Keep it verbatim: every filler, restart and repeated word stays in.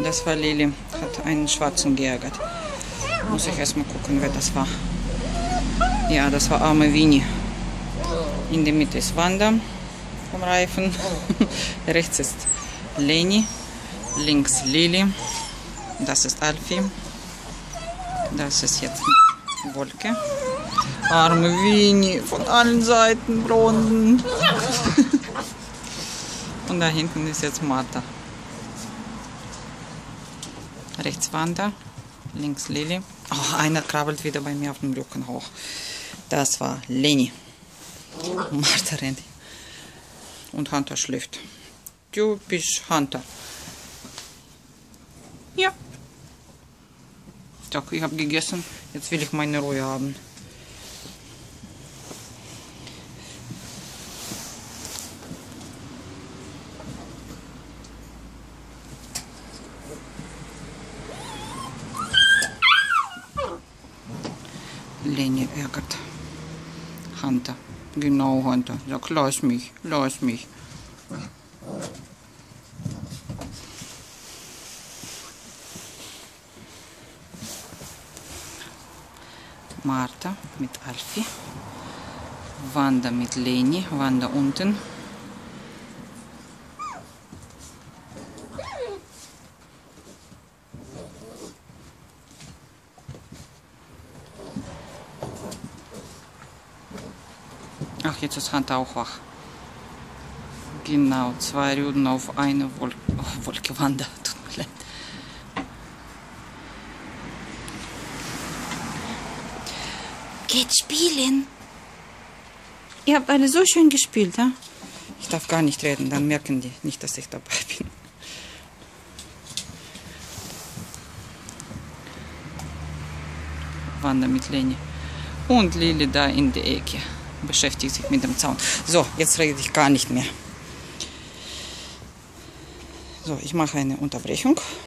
Das war Lili, hat einen Schwarzen geärgert. Muss ich erstmal gucken, wer das war. Ja, das war arme Winnie. In der Mitte ist Wanda vom Reifen. Rechts ist Leni. Links Lili. Das ist Alfie. Das ist jetzt Wolke. Arme Winnie, von allen Seiten blonden. Und da hinten ist jetzt Martha. Rechts Wanda. Links Lili. Oh, einer krabbelt wieder bei mir auf dem Rücken hoch. Das war Leni. Martha rennt. Und Hunter schläft. Typisch Hunter. Ja. Doch, ich habe gegessen. Jetzt will ich meine Ruhe haben. Leni ärgert Hunter. Genau, Hunter. Sag, lass mich, lass mich. Martha mit Alfie. Wanda mit Leni. Wanda unten. Ach, jetzt ist Hunter auch wach. Genau, zwei Rüden auf eine Wolke, oh, Wolke Wanda. Tut mir leid. Geht spielen. Ihr habt alle so schön gespielt, ja? Ich darf gar nicht reden, dann merken die nicht, dass ich dabei bin. Wanda mit Leni. Und Lili da in der Ecke. Beschäftigt sich mit dem Zaun. So, jetzt rede ich gar nicht mehr. So, ich mache eine Unterbrechung.